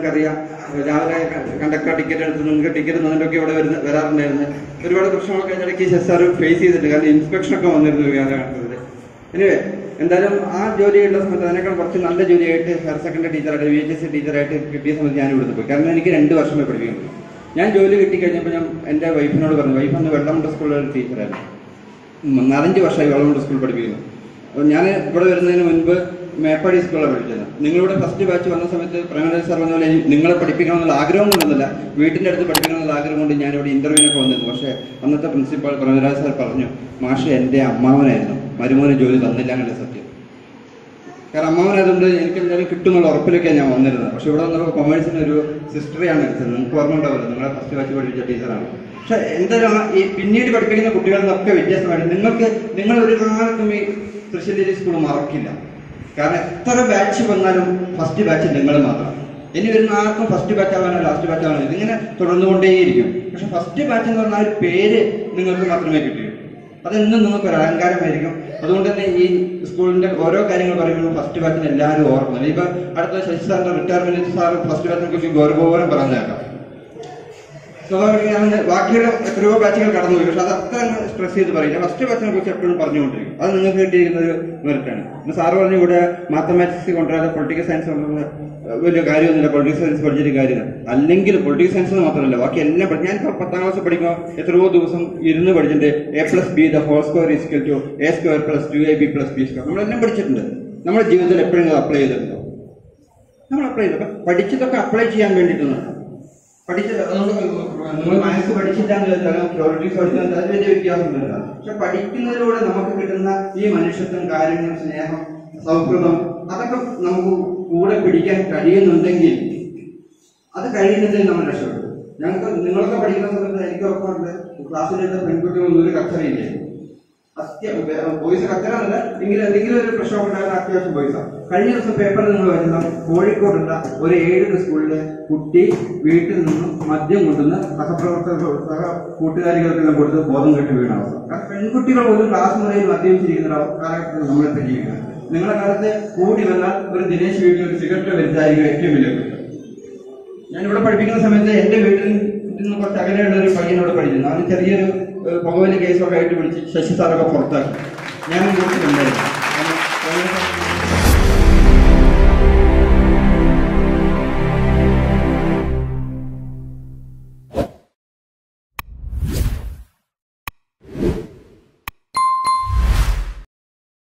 നിങ്ങൾക്ക് അറിയാം, രാവിലെ കണ്ടക്ടർ ടിക്കറ്റ് എടുത്ത് നിങ്ങൾക്ക് ടിക്കറ്റ് തന്നിട്ടൊക്കെ ഇവിടെ വരാറുണ്ടായിരുന്നു. ഒരുപാട് പ്രശ്നങ്ങളൊക്കെ ഇടയ്ക്ക് സാർ ഫേസ് ചെയ്തിട്ടുണ്ട്. കാരണം ഇൻസ്പെക്ഷനൊക്കെ വന്നിരുന്നു കാലഘട്ടത്തിൽ. എനിവേ എന്തായാലും ആ ജോലിയുള്ള സമയത്ത് അതിനേക്കാൾ കുറച്ച് നല്ല ജോലിയായിട്ട് ഹയർ സെക്കൻഡറി ടീച്ചറായിട്ട് VHS ടീച്ചറായിട്ട് കിട്ടിയ സമയത്ത് ഞാൻ ഇവിടുന്ന് പോയി. കാരണം എനിക്ക് 2 വർഷമേ പഠിപ്പിക്കുന്നുള്ളൂ. ഞാൻ ജോലി കിട്ടിക്കഴിഞ്ഞപ്പോൾ ഞാൻ എൻ്റെ വൈഫിനോട് പറഞ്ഞു, വൈഫ് അന്ന് വെള്ളമുണ്ട സ്കൂളിലൊരു ടീച്ചറായിരുന്നു, 4-5 വർഷമായി വെള്ളമുണ്ട സ്കൂൾ പഠിപ്പിക്കുന്നു. അപ്പോൾ ഞാൻ ഇവിടെ വരുന്നതിന് മുൻപ് മേപ്പാടി സ്കൂളിലാണ് പഠിച്ചത്. നിങ്ങളിവിടെ ഫസ്റ്റ് ബാച്ച് വന്ന സമയത്ത് പ്രേമരാജ് സാർ പറഞ്ഞ പോലെ നിങ്ങളെ പഠിപ്പിക്കണം എന്നുള്ള ആഗ്രഹം കൊണ്ടൊന്നുമില്ല, വീട്ടിൻ്റെ അടുത്ത് പഠിപ്പിക്കണം എന്നുള്ള ആഗ്രഹം കൊണ്ട് ഞാനിവിടെ ഇൻ്റർവ്യൂവിനൊക്കെ വന്നിരുന്നു. പക്ഷേ അന്നത്തെ പ്രിൻസിപ്പാൾ പ്രേമരാജ് സാർ പറഞ്ഞു, മാഷ് എൻ്റെ അമ്മാവനായിരുന്നു, മരുമോന് ജോലി തന്നില്ല എന്നുള്ള സത്യം. കാരണം അമ്മാവനായതുകൊണ്ട് എനിക്ക് എന്തായാലും കിട്ടുന്നുള്ള ഉറപ്പിലൊക്കെയാണ് ഞാൻ വന്നിരുന്നത്. പക്ഷെ ഇവിടെ വന്നപ്പോൾ കൊമേഴ്സിന് ഒരു സിസ്റ്ററെയാണ് എടുത്തത്. നിങ്ങൾക്ക് ഓർമ്മ ഉണ്ടാവില്ല, നിങ്ങളെ ഫസ്റ്റ് ബാച്ച് പഠിപ്പിച്ച ടീച്ചറാണ്. പക്ഷെ എന്തായാലും ഈ പിന്നീട് പഠിപ്പിക്കുന്ന കുട്ടികളിൽ നിന്നൊക്കെ വ്യത്യാസമായിട്ട് നിങ്ങൾ ഒരു കാലത്തും ഈ തൃശ്ശൂർ സ്കൂൾ മറക്കില്ല. കാരണം എത്ര ബാച്ച് വന്നാലും ഫസ്റ്റ് ബാച്ച് നിങ്ങൾ മാത്രം. ഇനി വരുന്ന ആർക്കും ഫസ്റ്റ് ബാച്ച് ആവാനോ ലാസ്റ്റ് ബാച്ച് ആവാനോ ഇതിങ്ങനെ തുടർന്നുകൊണ്ടേയിരിക്കും. പക്ഷെ ഫസ്റ്റ് ബാച്ച് എന്ന് പറഞ്ഞാൽ ഒരു പേര് നിങ്ങൾക്ക് മാത്രമേ കിട്ടൂ. അതെന്നും നിങ്ങൾക്ക് ഒരു അലങ്കാരമായിരിക്കും. അതുകൊണ്ട് തന്നെ ഈ സ്കൂളിന്റെ ഓരോ കാര്യങ്ങൾ പറയുമ്പോൾ ഫസ്റ്റ് ബാച്ചിന് എല്ലാവരും ഓർമ്മ. ഇപ്പൊ അടുത്ത ശശി സാറിന്റെ റിട്ടയർമെന്റ് സാർ ഫസ്റ്റ് ബാച്ചിനെ കുറിച്ച് ഗൗരവപൂർവ്വം പറഞ്ഞേക്കാം. സ്വാഭാവികമാണ് ബാക്കിയുള്ള എത്രയോ ബാച്ചുകൾ കടന്നുപോയി, പക്ഷെ അത് അത്ര സ്ട്രെസ് ചെയ്ത് പറയില്ല. ഫസ്റ്റ് ബാച്ചിനെ കുറിച്ച് എപ്പോഴും പറഞ്ഞുകൊണ്ടിരിക്കും. അത് നിങ്ങൾക്ക് കിട്ടിയിരിക്കുന്ന ഒരു മെറിറ്റാണ്. സാറ് പറഞ്ഞു ഇവിടെ മാത്തമാറ്റിക്സ് കൊണ്ടുവരാതെ പൊളിറ്റിക്കൽ സയൻസ് കൊണ്ടുവരുന്ന വലിയ കാര്യമൊന്നുമില്ല, പൊളിറ്റിക്കൽ സയൻസ് പഠിച്ചിട്ട് കാര്യമാണ്. അല്ലെങ്കിൽ പൊളിറ്റിക്കൽ സയൻസ് മാത്രമല്ല ബാക്കി എല്ലാം പഠിക്കും. ഞാനിപ്പോൾ 10ാം ക്ലാസ് പഠിക്കുമ്പോൾ എത്രയോ ദിവസം ഇരുന്ന് പഠിച്ചിട്ടുണ്ട്. A+B the whole square is equal to A² + 2AB + B². നമ്മളെല്ലാം പഠിച്ചിട്ടുണ്ട്. നമ്മുടെ ജീവിതത്തിൽ എപ്പോഴെങ്കിലും അപ്ലൈ ചെയ്തിട്ടുണ്ടോ? നമ്മൾ അപ്ലൈ ചെയ്തു. അപ്പം പഠിച്ചതൊക്കെ അപ്ലൈ ചെയ്യാൻ വേണ്ടിയിട്ടാണ് പഠിച്ചത്. അതുകൊണ്ട് നിങ്ങൾ മാത്സ് പഠിച്ചില്ല എന്ന് വെച്ചാൽ തിയോറിറ്റിക്സ് പഠിച്ചാൽ അത് വലിയ വ്യത്യാസമൊന്നുമില്ല. പക്ഷെ പഠിക്കുന്നതിലൂടെ നമുക്ക് കിട്ടുന്ന ഈ മനുഷ്യത്വം, കാര്യങ്ങൾ, സ്നേഹം, സൗഹൃദം അതൊക്കെ നമുക്ക് കൂടെ പിടിക്കാൻ കഴിയുന്നുണ്ടെങ്കിൽ അത് കഴിയുന്നതിൽ നമ്മൾ രക്ഷപ്പെടും. നിങ്ങളൊക്കെ പഠിക്കുന്ന സമയത്ത് എനിക്ക് ഉറപ്പുണ്ട് ക്ലാസ്സിലുള്ള പെൺകുട്ടികളൊന്നും ഒരു കച്ചറയില്ലേ. ബോയ്സ് കച്ചറല്ല, എങ്കിലും എന്തെങ്കിലും ഒരു പ്രശ്നം ഉണ്ടാകുന്ന അത്യാവശ്യം ബോയ്സാണ്. കഴിഞ്ഞ ദിവസം പേപ്പറിൽ നിങ്ങൾ വരുന്ന കോഴിക്കോടുള്ള ഒരു 7 സ്കൂളിലെ കുട്ടി വീട്ടിൽ നിന്നും മദ്യം കൊണ്ടുവന്ന് കൂട്ടുകാരികൾക്കെല്ലാം കൊടുത്ത് ബോധം കെട്ട് വീണ അവസ്ഥ. കാരണം പെൺകുട്ടികൾ പോലും ക്ലാസ് മുറിയിൽ മദ്യപിച്ചിരിക്കുന്ന കാലഘട്ടത്തിൽ നമ്മളിപ്പോൾ ജീവിക്കുന്നത്. നിങ്ങളുടെ കാലത്ത് കൂടി വന്നാൽ ഒരു ദിനേശ് വീട്ടിൽ ഒരു സിഗരറ്റ് വരുന്നതായിരിക്കും ഏറ്റവും വലിയ കുറ്റം. ഞാനിവിടെ പഠിപ്പിക്കുന്ന സമയത്ത് എൻ്റെ വീട്ടിൽ നിന്ന് കുറച്ച് അകലെയുള്ള ഒരു പയ്യനോട് പഠിച്ചിരുന്നു. അവന് ചെറിയൊരു പുകവലി കേസൊക്കെ ആയിട്ട് പിടിച്ച് ശശി സാറൊക്കെ പുറത്താക്കി. ഞാനും കൂട്ടിട്ടുണ്ടായിരുന്നു.